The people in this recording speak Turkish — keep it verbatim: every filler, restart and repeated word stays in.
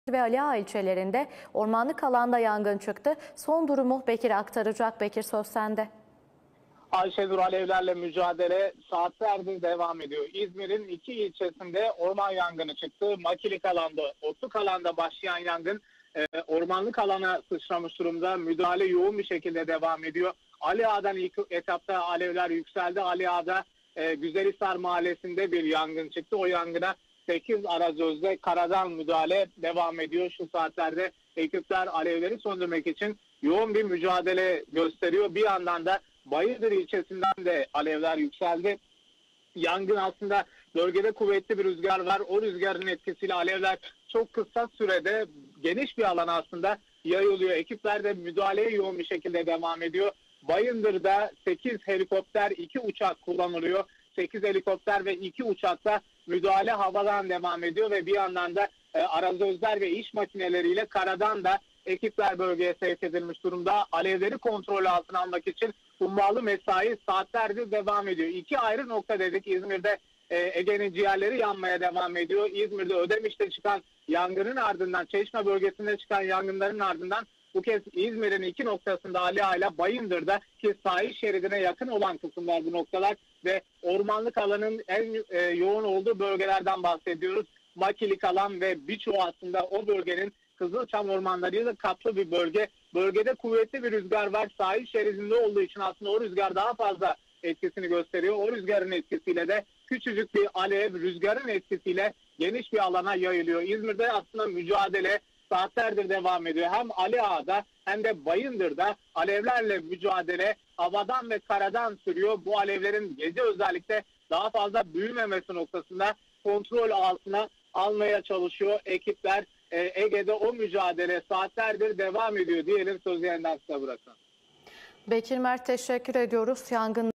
ve Ali Ağa ilçelerinde ormanlık alanda yangın çıktı. Son durumu Bekir aktaracak. Bekir, söz sende. Ayşenur, alevlerle mücadele saatlerdir devam ediyor. İzmir'in iki ilçesinde orman yangını çıktı. Makilik alanda, otluk alanda başlayan yangın e, ormanlık alana sıçramış durumda. Müdahale yoğun bir şekilde devam ediyor. Ali Ağa'dan ilk etapta alevler yükseldi. Ali Ağa'da e, Güzelhisar mahallesinde bir yangın çıktı. O yangına sekiz arazözde karadan müdahale devam ediyor. Şu saatlerde ekipler alevleri söndürmek için yoğun bir mücadele gösteriyor. Bir yandan da Bayındır ilçesinden de alevler yükseldi. Yangın aslında bölgede kuvvetli bir rüzgar var. O rüzgarın etkisiyle alevler çok kısa sürede geniş bir alan aslında yayılıyor. Ekipler de müdahaleye yoğun bir şekilde devam ediyor. Bayındır'da sekiz helikopter, iki uçak kullanılıyor. sekiz helikopter ve iki uçakla müdahale havadan devam ediyor ve bir yandan da e, arazözler ve iş makineleriyle karadan da ekipler bölgeye sevk edilmiş durumda. Alevleri kontrol altına almak için hummalı mesai saatlerdir devam ediyor. İki ayrı nokta dedik. İzmir'de e, Ege'nin ciğerleri yanmaya devam ediyor. İzmir'de Ödemiş'te çıkan yangının ardından, Çeşme bölgesinde çıkan yangınların ardından bu kez İzmir'in iki noktasında Ali Ağa ile Bayındır'da, ki sahil şeridine yakın olan kısımlar bu noktalar ve ormanlık alanın en e, yoğun olduğu bölgelerden bahsediyoruz. Makilik alan ve birçoğu aslında o bölgenin Kızılçam ormanlarıyla kaplı bir bölge. Bölgede kuvvetli bir rüzgar var. Sahil şeridinde olduğu için aslında o rüzgar daha fazla etkisini gösteriyor. O rüzgarın etkisiyle de küçücük bir alev rüzgarın etkisiyle geniş bir alana yayılıyor. İzmir'de aslında mücadele saatlerdir devam ediyor. Hem Ali Ağa'da hem de Bayındır'da alevlerle mücadele havadan ve karadan sürüyor. Bu alevlerin gece özellikle daha fazla büyümemesi noktasında kontrol altına almaya çalışıyor ekipler. Ege'de o mücadele saatlerdir devam ediyor diyelim, sözü yeniden size bırakın. Bekir Mert, teşekkür ediyoruz. Yangın